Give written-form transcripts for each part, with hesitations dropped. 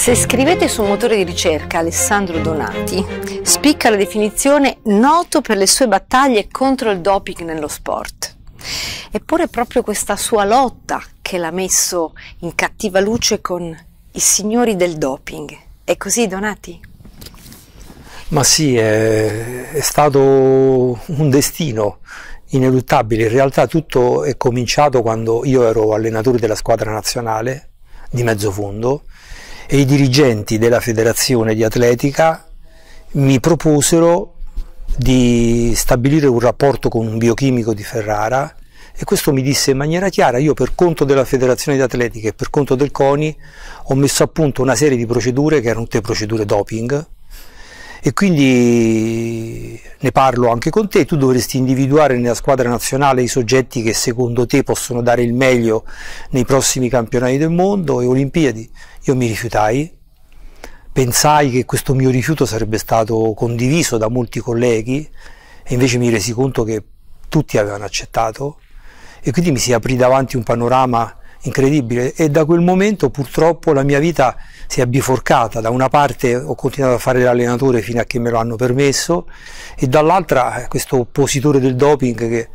Se scrivete sul motore di ricerca Alessandro Donati, spicca la definizione noto per le sue battaglie contro il doping nello sport. Eppure è proprio questa sua lotta che l'ha messo in cattiva luce con i signori del doping. È così, Donati? Ma sì, è stato un destino ineluttabile. In realtà tutto è cominciato quando io ero allenatore della squadra nazionale di mezzo fondo e i dirigenti della federazione di atletica mi proposero di stabilire un rapporto con un biochimico di Ferrara, e questo mi disse in maniera chiara: io per conto della federazione di atletica e per conto del CONI ho messo a punto una serie di procedure che erano tutte procedure doping, e quindi ne parlo anche con te. Tu dovresti individuare nella squadra nazionale i soggetti che secondo te possono dare il meglio nei prossimi campionati del mondo e Olimpiadi. Io mi rifiutai, pensai che questo mio rifiuto sarebbe stato condiviso da molti colleghi e invece mi resi conto che tutti avevano accettato, e quindi mi si aprì davanti un panorama incredibile, e da quel momento purtroppo la mia vita si è biforcata. Da una parte ho continuato a fare l'allenatore fino a che me lo hanno permesso, e dall'altra questo oppositore del doping che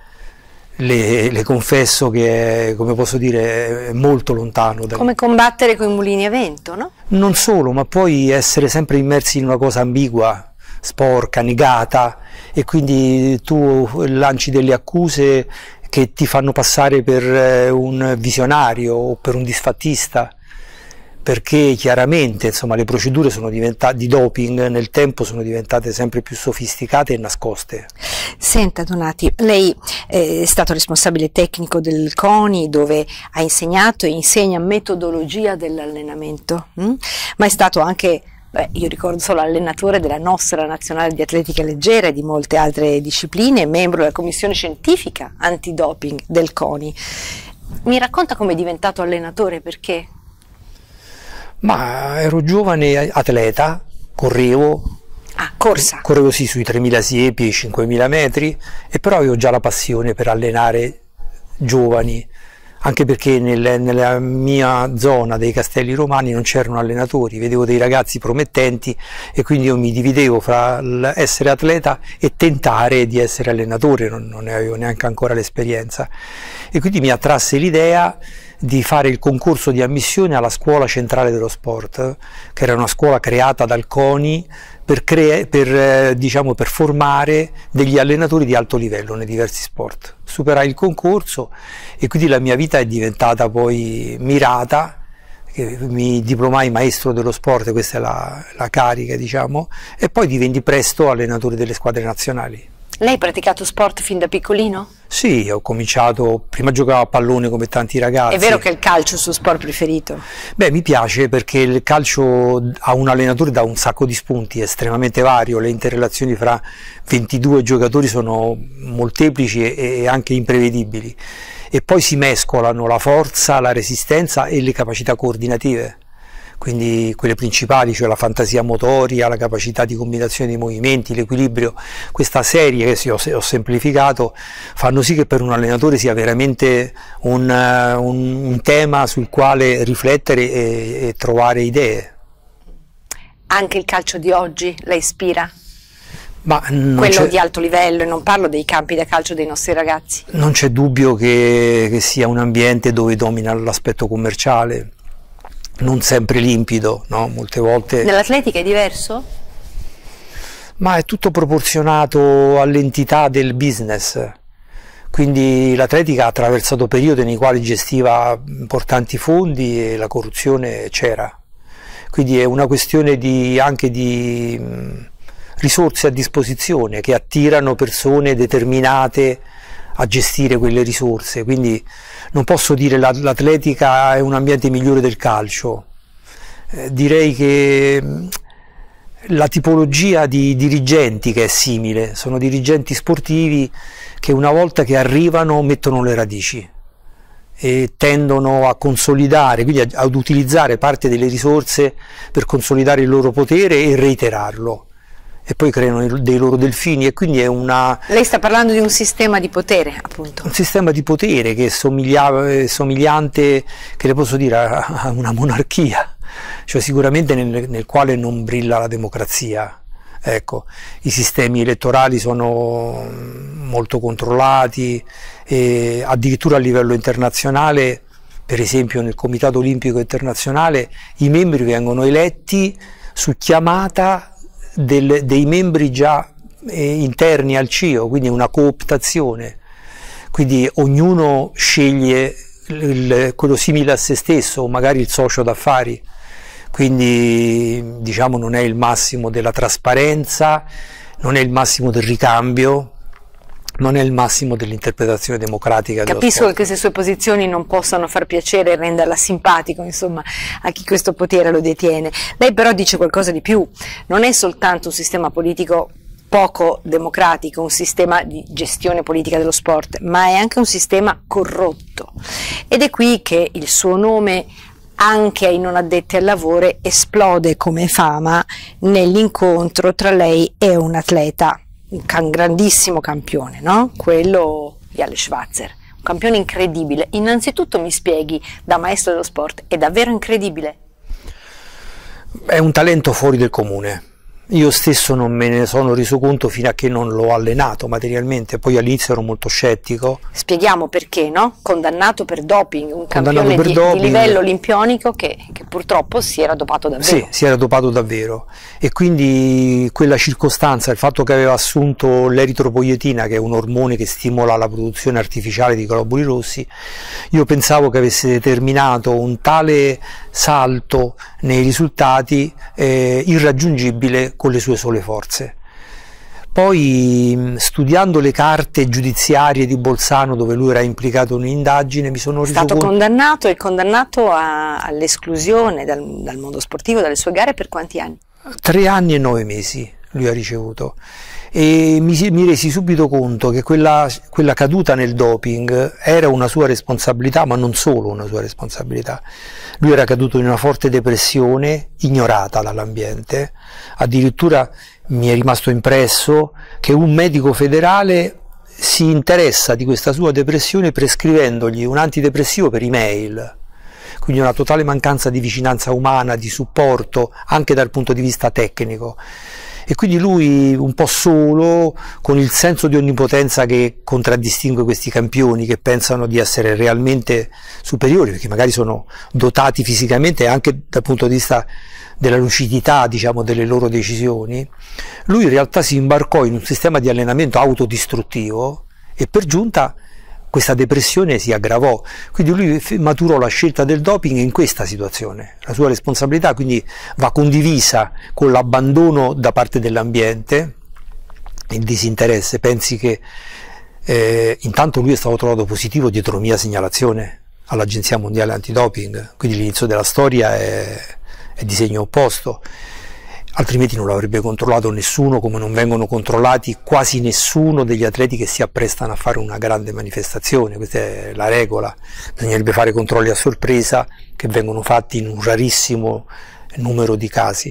le confesso che è, come posso dire, è molto lontano da... Come combattere con i mulini a vento, no? Non solo, ma poi essere sempre immersi in una cosa ambigua, sporca, negata, e quindi tu lanci delle accuse che ti fanno passare per un visionario o per un disfattista, perché chiaramente, insomma, le procedure sono diventate, di doping nel tempo sono diventate sempre più sofisticate e nascoste. Senta Donati, lei è stato responsabile tecnico del CONI, dove ha insegnato e insegna metodologia dell'allenamento, ma è stato anche, io ricordo solo, allenatore della nostra nazionale di atletica leggera e di molte altre discipline, membro della commissione scientifica antidoping del CONI. Mi racconta come è diventato allenatore, perché? Ma ero giovane atleta, correvo. Corsa? Correvo sì sui 3000 siepi e i 5000 metri, e però avevo già la passione per allenare giovani, anche perché nella mia zona dei Castelli Romani non c'erano allenatori, vedevo dei ragazzi promettenti e quindi io mi dividevo fra essere atleta e tentare di essere allenatore, non ne avevo neanche ancora l'esperienza, e quindi mi attrasse l'idea di fare il concorso di ammissione alla scuola centrale dello sport, che era una scuola creata dal CONI per formare degli allenatori di alto livello nei diversi sport. Superai il concorso e quindi la mia vita è diventata poi mirata, mi diplomai maestro dello sport, questa è la carica, diciamo, e poi diventi presto allenatore delle squadre nazionali. Lei ha praticato sport fin da piccolino? Sì, ho cominciato, prima giocavo a pallone come tanti ragazzi. È vero che il calcio è il suo sport preferito? Beh, mi piace perché il calcio a un allenatore dà un sacco di spunti, è estremamente vario, le interrelazioni fra 22 giocatori sono molteplici e anche imprevedibili, e poi si mescolano la forza, la resistenza e le capacità coordinative. Quindi quelle principali, cioè la fantasia motoria, la capacità di combinazione dei movimenti, l'equilibrio, questa serie che sì, ho semplificato, fanno sì che per un allenatore sia veramente un tema sul quale riflettere e trovare idee. Anche il calcio di oggi la ispira? Ma quello di alto livello, e non parlo dei campi da calcio dei nostri ragazzi. Non c'è dubbio che sia un ambiente dove domina l'aspetto commerciale, non sempre limpido, no? Molte volte. Nell'atletica è diverso? Ma è tutto proporzionato all'entità del business, quindi l'atletica ha attraversato periodi nei quali gestiva importanti fondi e la corruzione c'era, quindi è una questione anche di risorse a disposizione che attirano persone determinate a gestire quelle risorse, quindi non posso dire l'atletica è un ambiente migliore del calcio. Direi che la tipologia di dirigenti che è simile, sono dirigenti sportivi che una volta che arrivano mettono le radici e tendono a consolidare, quindi ad utilizzare parte delle risorse per consolidare il loro potere e reiterarlo, e poi creano dei loro delfini, e quindi è una... Lei sta parlando di un sistema di potere, appunto. Un sistema di potere che è somigliante, che le posso dire, a una monarchia, cioè sicuramente nel quale non brilla la democrazia. Ecco, i sistemi elettorali sono molto controllati e addirittura a livello internazionale, per esempio nel Comitato Olimpico Internazionale, i membri vengono eletti su chiamata dei membri già interni al CIO, quindi una cooptazione, quindi ognuno sceglie quello simile a se stesso, o magari il socio d'affari. Quindi diciamo non è il massimo della trasparenza, non è il massimo del ricambio, non è il massimo dell'interpretazione democratica dello Capisco sport. che queste sue posizioni non possano far piacere e renderla simpatico, insomma, a chi questo potere lo detiene. Lei però dice qualcosa di più, non è soltanto un sistema politico poco democratico, un sistema di gestione politica dello sport, ma è anche un sistema corrotto. Ed è qui che il suo nome, anche ai non addetti al lavoro, esplode come fama nell'incontro tra lei e un atleta, un grandissimo campione, no? Quello di Alex Schwarzer, un campione incredibile. Innanzitutto mi spieghi, da maestro dello sport, è davvero incredibile? È un talento fuori del comune. Io stesso non me ne sono reso conto fino a che non l'ho allenato materialmente, poi all'inizio ero molto scettico. Spieghiamo perché, no? Condannato per doping, un Condannato campione per doping. di livello olimpionico che purtroppo si era dopato davvero. Sì, si era dopato davvero, e quindi quella circostanza, il fatto che aveva assunto l'eritropoietina, che è un ormone che stimola la produzione artificiale di globuli rossi, io pensavo che avesse determinato un tale salto nei risultati irraggiungibile con le sue sole forze. Poi studiando le carte giudiziarie di Bolzano, dove lui era implicato in un'indagine, mi sono reso conto... È stato condannato all'esclusione dal mondo sportivo, dalle sue gare, per quanti anni? 3 anni e 9 mesi lui ha ricevuto, e mi resi subito conto che quella caduta nel doping era una sua responsabilità, ma non solo una sua responsabilità. Lui era caduto in una forte depressione, ignorata dall'ambiente. Addirittura mi è rimasto impresso che un medico federale si interessa di questa sua depressione prescrivendogli un antidepressivo per email. Quindi una totale mancanza di vicinanza umana, di supporto, anche dal punto di vista tecnico. E quindi lui, un po' solo, con il senso di onnipotenza che contraddistingue questi campioni che pensano di essere realmente superiori, perché magari sono dotati fisicamente e anche dal punto di vista della lucidità, diciamo, delle loro decisioni, lui in realtà si imbarcò in un sistema di allenamento autodistruttivo e per giunta questa depressione si aggravò. Quindi lui maturò la scelta del doping in questa situazione. La sua responsabilità quindi va condivisa con l'abbandono da parte dell'ambiente, il disinteresse. Pensi che intanto lui è stato trovato positivo dietro mia segnalazione all'Agenzia Mondiale Antidoping, quindi l'inizio della storia è di segno opposto. Altrimenti non l'avrebbe controllato nessuno, come non vengono controllati quasi nessuno degli atleti che si apprestano a fare una grande manifestazione. Questa è la regola. Bisognerebbe fare controlli a sorpresa, che vengono fatti in un rarissimo numero di casi.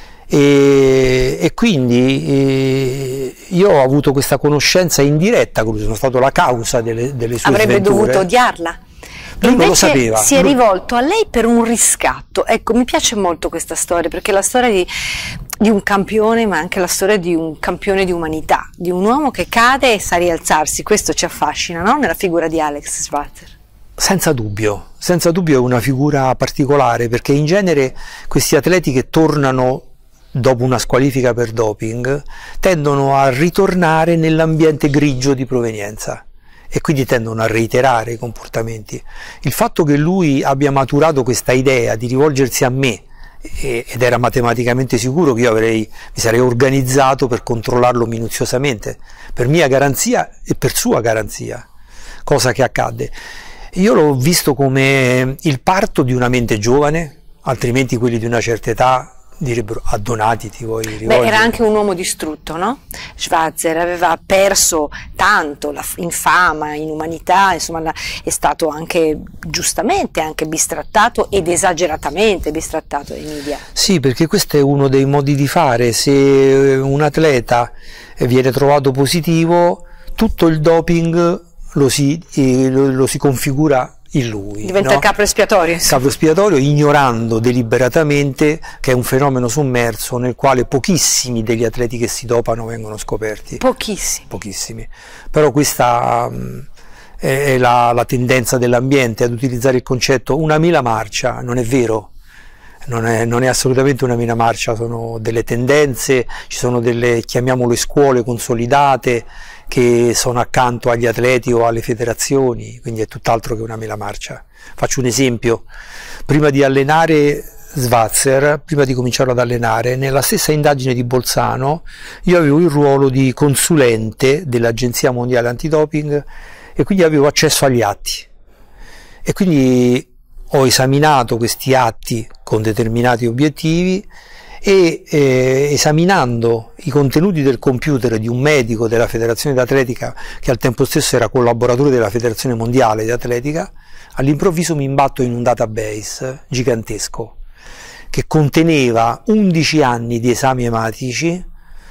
E quindi io ho avuto questa conoscenza indiretta con lui, sono stato la causa delle sue Avrebbe sventure. dovuto odiarla. Lui non lo sapeva. Si è rivolto a lei per un riscatto. Ecco, mi piace molto questa storia, perché è la storia di un campione, ma anche la storia di un campione di umanità, di un uomo che cade e sa rialzarsi. Questo ci affascina, no? Nella figura di Alex Schwarzer. Senza dubbio è una figura particolare, perché in genere questi atleti che tornano dopo una squalifica per doping tendono a ritornare nell'ambiente grigio di provenienza e quindi tendono a reiterare i comportamenti. Il fatto che lui abbia maturato questa idea di rivolgersi a me, ed era matematicamente sicuro che io mi sarei organizzato per controllarlo minuziosamente, per mia garanzia e per sua garanzia, cosa che accadde. Io l'ho visto come il parto di una mente giovane, altrimenti quelli di una certa età direbbero addonati, ti vuoi rivolgere. Beh, era anche un uomo distrutto, no? Schwarzer aveva perso tanto in fama, in umanità, insomma è stato anche giustamente anche bistrattato ed esageratamente bistrattato dai media. Sì, perché questo è uno dei modi di fare. Se un atleta viene trovato positivo, tutto il doping lo si configura in lui. Diventa il capro espiatorio. Il capro espiatorio, ignorando deliberatamente che è un fenomeno sommerso nel quale pochissimi degli atleti che si dopano vengono scoperti. Pochissimi. Però questa è la tendenza dell'ambiente ad utilizzare il concetto una mela marcia. Non è vero. Non è assolutamente una mela marcia, sono delle tendenze, ci sono delle, chiamiamole, scuole consolidate che sono accanto agli atleti o alle federazioni, quindi è tutt'altro che una mela marcia. Faccio un esempio: prima di allenare Svazzer, prima di cominciarlo ad allenare, nella stessa indagine di Bolzano io avevo il ruolo di consulente dell'Agenzia Mondiale Antidoping e quindi avevo accesso agli atti, e quindi ho esaminato questi atti con determinati obiettivi e esaminando i contenuti del computer di un medico della Federazione d'Atletica, che al tempo stesso era collaboratore della Federazione Mondiale di Atletica, all'improvviso mi imbatto in un database gigantesco che conteneva 11 anni di esami ematici,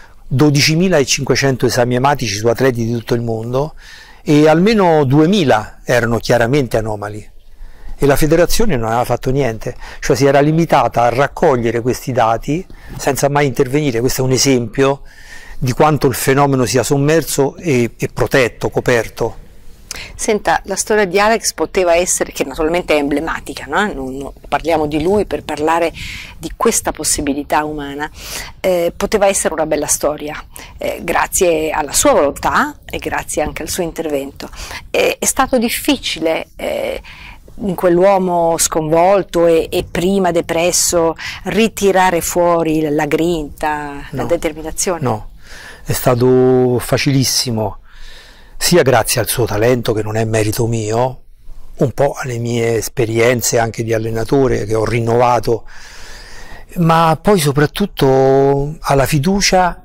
12.500 esami ematici su atleti di tutto il mondo, e almeno 2.000 erano chiaramente anomali. E la federazione non aveva fatto niente, cioè si era limitata a raccogliere questi dati senza mai intervenire. Questo è un esempio di quanto il fenomeno sia sommerso e protetto, coperto. Senta, la storia di Alex poteva essere, che naturalmente è emblematica, no? Non parliamo di lui per parlare di questa possibilità umana, poteva essere una bella storia, grazie alla sua volontà e grazie anche al suo intervento. È stato difficile in quell'uomo sconvolto e prima depresso ritirare fuori la grinta, la determinazione? No, è stato facilissimo, sia grazie al suo talento, che non è merito mio, un po' alle mie esperienze anche di allenatore che ho rinnovato, ma poi soprattutto alla fiducia,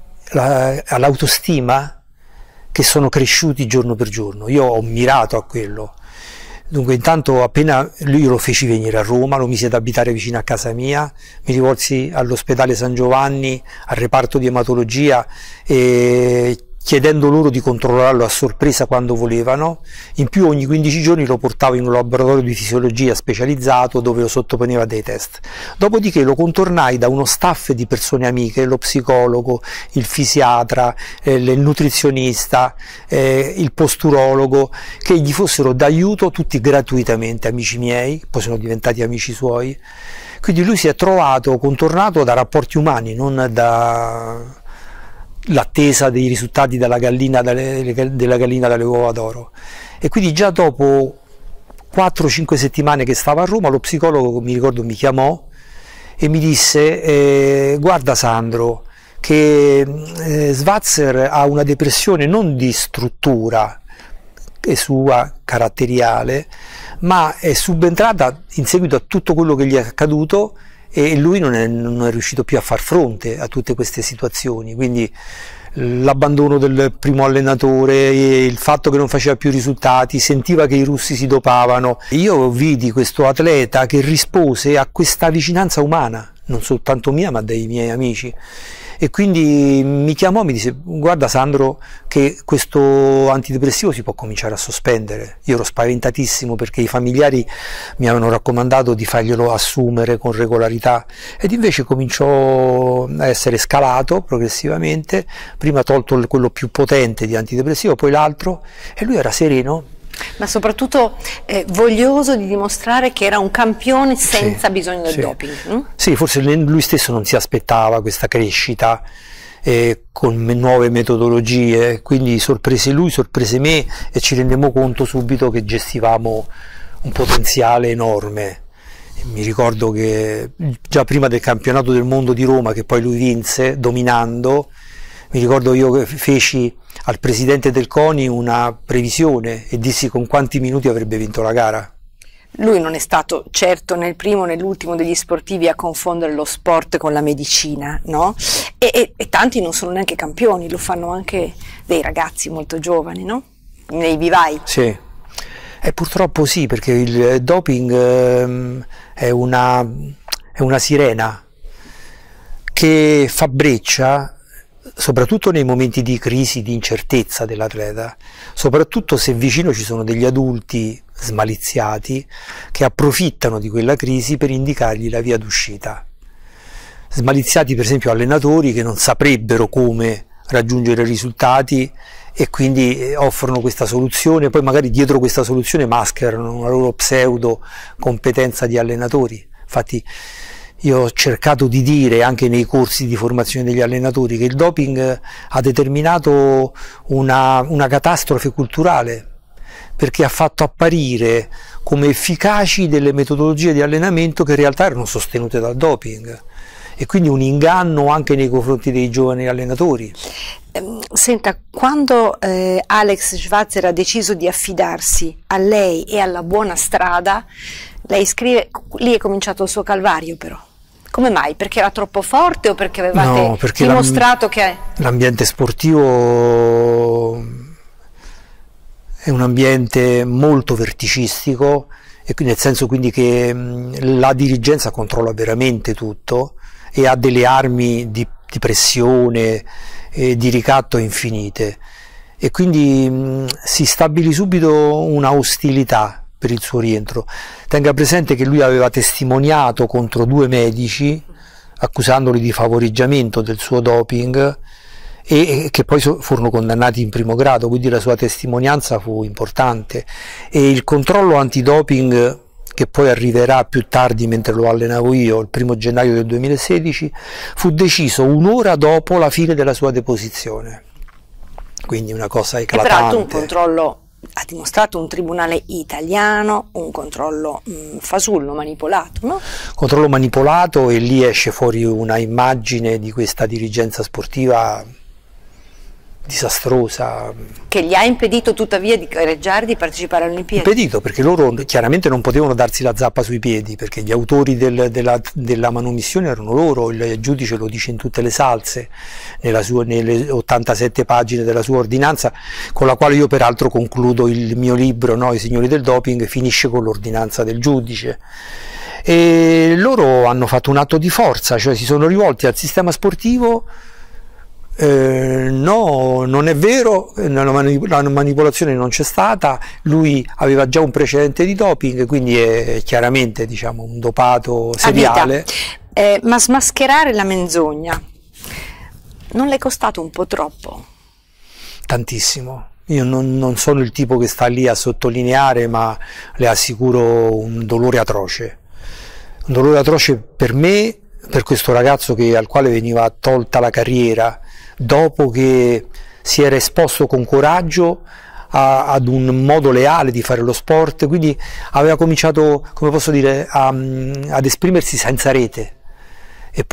all'autostima che sono cresciuti giorno per giorno. Io ho mirato a quello. Dunque, intanto appena lui lo feci venire a Roma, lo mise ad abitare vicino a casa mia, mi rivolsi all'ospedale San Giovanni, al reparto di ematologia, chiedendo loro di controllarlo a sorpresa quando volevano. In più ogni 15 giorni lo portavo in un laboratorio di fisiologia specializzato dove lo sottoponeva a dei test. Dopodiché lo contornai da uno staff di persone amiche, lo psicologo, il fisiatra, il nutrizionista, il posturologo, che gli fossero d'aiuto, tutti gratuitamente, amici miei, poi sono diventati amici suoi. Quindi lui si è trovato contornato da rapporti umani, non da l'attesa dei risultati della gallina dalle uova d'oro. E quindi già dopo 4-5 settimane che stava a Roma, lo psicologo, mi ricordo, mi chiamò e mi disse: guarda Sandro, che Svazzer ha una depressione non di struttura sua caratteriale, ma è subentrata in seguito a tutto quello che gli è accaduto, e lui non è riuscito più a far fronte a tutte queste situazioni. Quindi l'abbandono del primo allenatore, il fatto che non faceva più risultati, sentiva che i russi si dopavano. Io vidi questo atleta che rispose a questa vicinanza umana, non soltanto mia ma dei miei amici, e quindi mi chiamò, mi disse: guarda Sandro, che questo antidepressivo si può cominciare a sospendere. Io ero spaventatissimo perché i familiari mi avevano raccomandato di farglielo assumere con regolarità, ed invece cominciò a essere scalato progressivamente, prima tolto quello più potente di antidepressivo, poi l'altro, e lui era sereno. Ma soprattutto voglioso di dimostrare che era un campione senza bisogno del doping. Sì, forse lui stesso non si aspettava questa crescita con nuove metodologie, quindi sorprese lui, sorprese me, e ci rendemmo conto subito che gestivamo un potenziale enorme. Mi ricordo che già prima del campionato del mondo di Roma, che poi lui vinse dominando, mi ricordo io che feci al presidente del CONI una previsione e dissi con quanti minuti avrebbe vinto la gara. Lui non è stato certo né il primo né l'ultimo degli sportivi a confondere lo sport con la medicina, no? E tanti non sono neanche campioni, lo fanno anche dei ragazzi molto giovani, no? Nei vivai. Sì, purtroppo sì, perché il doping è una sirena che fa breccia soprattutto nei momenti di crisi, di incertezza dell'atleta, soprattutto se vicino ci sono degli adulti smaliziati che approfittano di quella crisi per indicargli la via d'uscita. Smaliziati per esempio allenatori che non saprebbero come raggiungere risultati e quindi offrono questa soluzione, poi magari dietro questa soluzione mascherano una loro pseudo competenza di allenatori. Infatti io ho cercato di dire anche nei corsi di formazione degli allenatori che il doping ha determinato una catastrofe culturale, perché ha fatto apparire come efficaci delle metodologie di allenamento che in realtà erano sostenute dal doping, e quindi un inganno anche nei confronti dei giovani allenatori. Senta, quando Alex Schwarzer ha deciso di affidarsi a lei e alla buona strada, lei scrive, lì è cominciato il suo calvario però. Come mai? Perché era troppo forte o perché avevate dimostrato che... L'ambiente sportivo è un ambiente molto verticistico, e nel senso quindi che la dirigenza controlla veramente tutto e ha delle armi di pressione e di ricatto infinite, e quindi si stabilì subito una ostilità per il suo rientro. Tenga presente che lui aveva testimoniato contro 2 medici accusandoli di favoreggiamento del suo doping e che poi furono condannati in primo grado, quindi la sua testimonianza fu importante, e il controllo antidoping che poi arriverà più tardi mentre lo allenavo io, il 1° gennaio del 2016, fu deciso un'ora dopo la fine della sua deposizione, quindi una cosa eclatante. E peraltro un controllo, ha dimostrato un tribunale italiano, un controllo fasullo, manipolato, no? Controllo manipolato, e lì esce fuori una immagine di questa dirigenza sportiva disastrosa, che gli ha impedito tuttavia di gareggiare, di partecipare alle Olimpiadi. Impedito perché loro chiaramente non potevano darsi la zappa sui piedi, perché gli autori della manomissione erano loro, il giudice lo dice in tutte le salse nelle 87 pagine della sua ordinanza, con la quale io peraltro concludo il mio libro, no? I signori del doping, finisce con l'ordinanza del giudice. E loro hanno fatto un atto di forza, cioè si sono rivolti al sistema sportivo. No, non è vero, la manipolazione non c'è stata, lui aveva già un precedente di doping, quindi è chiaramente, diciamo, un dopato seriale. Ma smascherare la menzogna non le è costato un po' troppo? Tantissimo. Io non sono il tipo che sta lì a sottolineare, ma le assicuro un dolore atroce per me, per questo ragazzo al quale veniva tolta la carriera dopo che si era esposto con coraggio ad un modo leale di fare lo sport, quindi aveva cominciato, come posso dire, ad esprimersi senza rete, e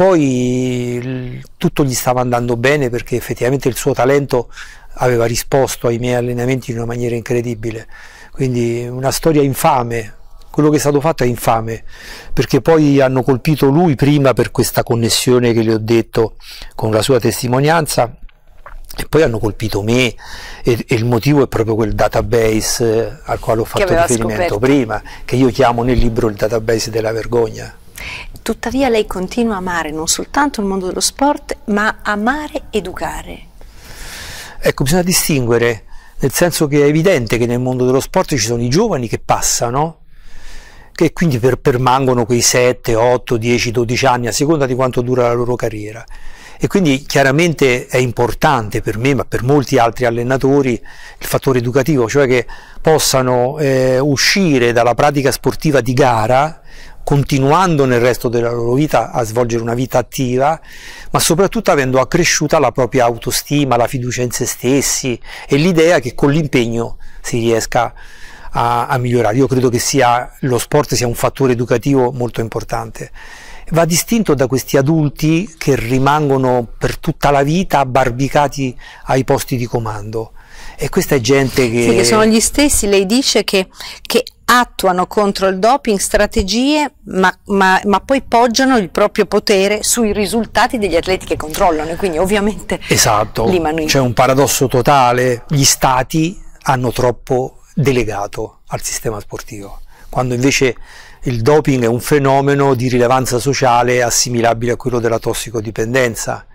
poi tutto gli stava andando bene perché effettivamente il suo talento aveva risposto ai miei allenamenti in una maniera incredibile. Quindi una storia infame. Quello che è stato fatto è infame, perché poi hanno colpito lui prima per questa connessione che le ho detto con la sua testimonianza, e poi hanno colpito me, e il motivo è proprio quel database al quale ho fatto riferimento prima, che io chiamo nel libro il database della vergogna. Tuttavia lei continua a amare non soltanto il mondo dello sport, ma amare educare. Ecco, bisogna distinguere, nel senso che è evidente che nel mondo dello sport ci sono i giovani che passano, che quindi permangono quei 7, 8, 10, 12 anni a seconda di quanto dura la loro carriera, e quindi chiaramente è importante per me, ma per molti altri allenatori, il fattore educativo, cioè che possano uscire dalla pratica sportiva di gara continuando nel resto della loro vita a svolgere una vita attiva, ma soprattutto avendo accresciuta la propria autostima, la fiducia in se stessi e l'idea che con l'impegno si riesca a migliorare. Io credo che lo sport sia un fattore educativo molto importante. Va distinto da questi adulti che rimangono per tutta la vita abbarbicati ai posti di comando, e questa è gente che... Sì, che sono gli stessi, lei dice, che attuano contro il doping strategie, ma poi poggiano il proprio potere sui risultati degli atleti che controllano, e quindi ovviamente... Esatto, c'è un paradosso totale: gli stati hanno troppo delegato al sistema sportivo, quando invece il doping è un fenomeno di rilevanza sociale assimilabile a quello della tossicodipendenza,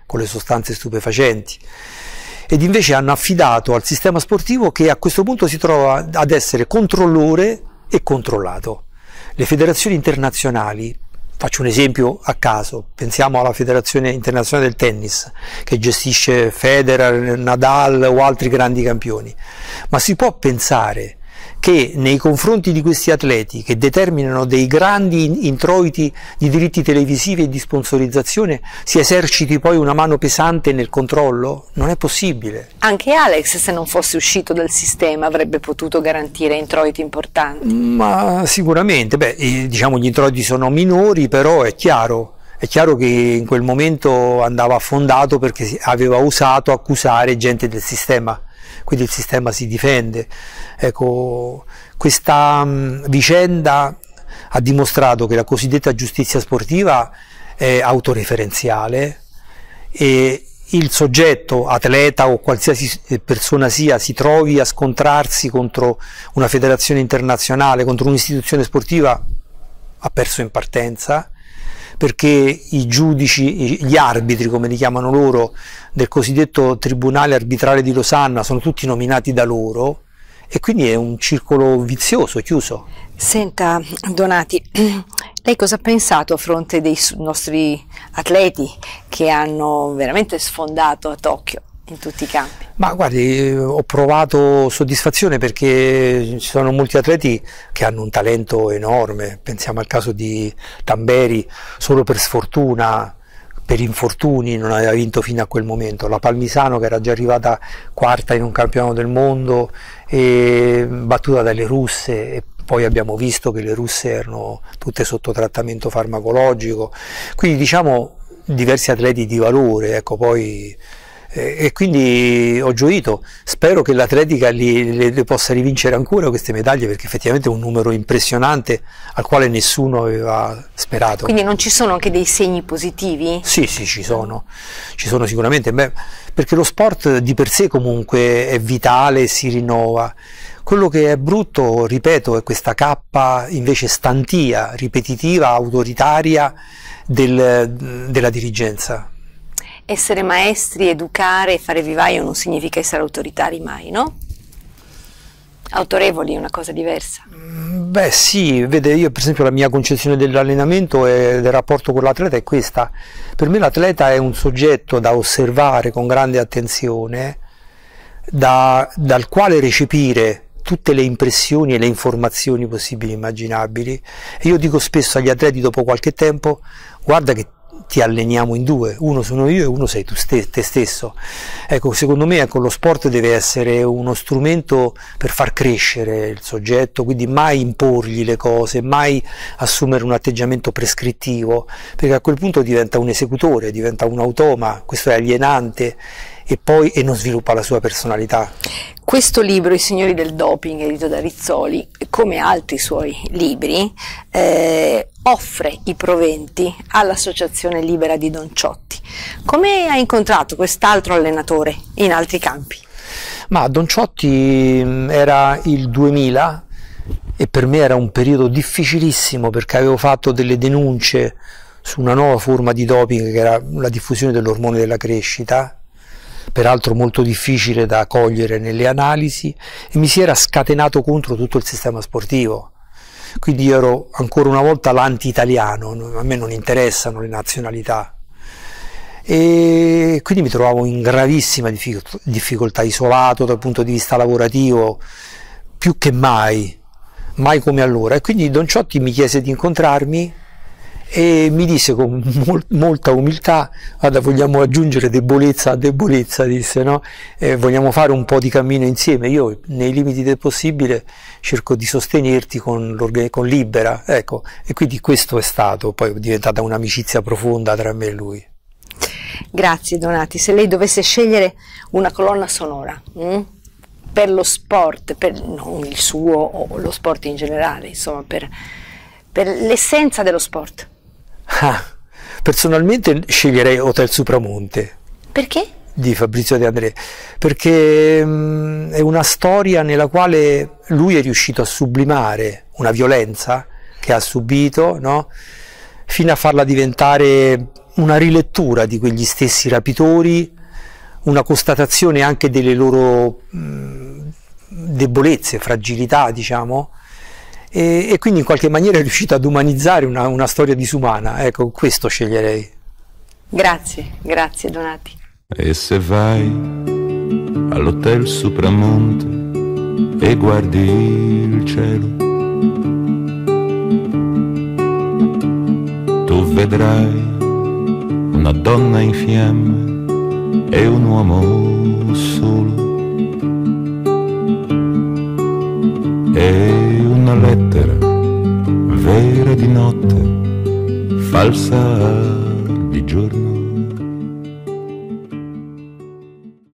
con le sostanze stupefacenti. Ed invece hanno affidato al sistema sportivo, che a questo punto si trova ad essere controllore e controllato. Le federazioni internazionali, faccio un esempio a caso, pensiamo alla Federazione Internazionale del Tennis, che gestisce Federer, Nadal o altri grandi campioni, ma si può pensare che nei confronti di questi atleti, che determinano dei grandi introiti di diritti televisivi e di sponsorizzazione, si eserciti poi una mano pesante nel controllo? Non è possibile. Anche Alex, se non fosse uscito dal sistema, avrebbe potuto garantire introiti importanti. Ma sicuramente, diciamo, gli introiti sono minori, però è chiaro che in quel momento andava affondato perché aveva osato accusare gente del sistema. Quindi il sistema si difende. Ecco, questa vicenda ha dimostrato che la cosiddetta giustizia sportiva è autoreferenziale e il soggetto, atleta o qualsiasi persona sia, si trovi a scontrarsi contro una federazione internazionale, contro un'istituzione sportiva, ha perso in partenza, perché i giudici, gli arbitri, come li chiamano loro, del cosiddetto Tribunale Arbitrale di Losanna sono tutti nominati da loro, e quindi è un circolo vizioso, chiuso. Senta Donati, lei cosa ha pensato a fronte dei nostri atleti che hanno veramente sfondato a Tokyo in tutti i campi? Ma guardi, ho provato soddisfazione perché ci sono molti atleti che hanno un talento enorme. Pensiamo al caso di Tamberi, solo per sfortuna, per infortuni non aveva vinto fino a quel momento. La Palmisano, che era già arrivata quarta in un campionato del mondo e battuta dalle russe, e poi abbiamo visto che le russe erano tutte sotto trattamento farmacologico, quindi diciamo diversi atleti di valore, ecco. Poi e quindi ho gioito, spero che l'atletica le possa rivincere ancora queste medaglie, perché effettivamente è un numero impressionante al quale nessuno aveva sperato. Quindi non ci sono anche dei segni positivi? Sì, ci sono sicuramente, perché lo sport di per sé comunque è vitale, si rinnova. Quello che è brutto, ripeto, è questa cappa invece stantia, ripetitiva, autoritaria della dirigenza. Essere maestri, educare e fare vivaio non significa essere autoritari mai, no? Autorevoli è una cosa diversa. Beh sì, vede, io per esempio la mia concezione dell'allenamento e del rapporto con l'atleta è questa. Per me l'atleta è un soggetto da osservare con grande attenzione, dal quale recepire tutte le impressioni e le informazioni possibili e immaginabili. E io dico spesso agli atleti dopo qualche tempo: guarda che ti alleniamo in due, uno sono io e uno sei tu te stesso. Ecco, secondo me lo sport deve essere uno strumento per far crescere il soggetto, quindi mai imporgli le cose, mai assumere un atteggiamento prescrittivo, perché a quel punto diventa un esecutore, diventa un automa, questo è alienante e non sviluppa la sua personalità. Questo libro, I signori del doping, edito da Rizzoli, come altri suoi libri, offre i proventi all'Associazione Libera di Don Ciotti. Come ha incontrato quest'altro allenatore in altri campi? Ma Don Ciotti era il 2000 e per me era un periodo difficilissimo, perché avevo fatto delle denunce su una nuova forma di doping che era la diffusione dell'ormone della crescita, peraltro molto difficile da cogliere nelle analisi, e mi si era scatenato contro tutto il sistema sportivo. Quindi io ero ancora una volta l'anti-italiano, a me non interessano le nazionalità, e quindi mi trovavo in gravissima difficoltà, isolato dal punto di vista lavorativo, più che mai come allora. E quindi Don Ciotti mi chiese di incontrarmi e mi disse con molta umiltà: guarda, vogliamo aggiungere debolezza a debolezza, disse, no? Vogliamo fare un po' di cammino insieme, io nei limiti del possibile cerco di sostenerti con Libera, ecco. E quindi questo è stato, poi è diventata un'amicizia profonda tra me e lui. Grazie Donati. Se lei dovesse scegliere una colonna sonora per lo sport, non il suo o lo sport in generale, insomma per l'essenza dello sport. Personalmente sceglierei Hotel Supramonte. Perché? Di Fabrizio De André, perché è una storia nella quale lui è riuscito a sublimare una violenza che ha subito, no? fino a farla diventare una rilettura di quegli stessi rapitori, una constatazione anche delle loro debolezze, fragilità, diciamo, e quindi in qualche maniera è riuscito ad umanizzare una storia disumana. Ecco, questo sceglierei. Grazie, grazie Donati. E se vai all'hotel Supramonte e guardi il cielo, tu vedrai una donna in fiamme e un uomo solo, e una lettera vera di notte, falsa di giorno.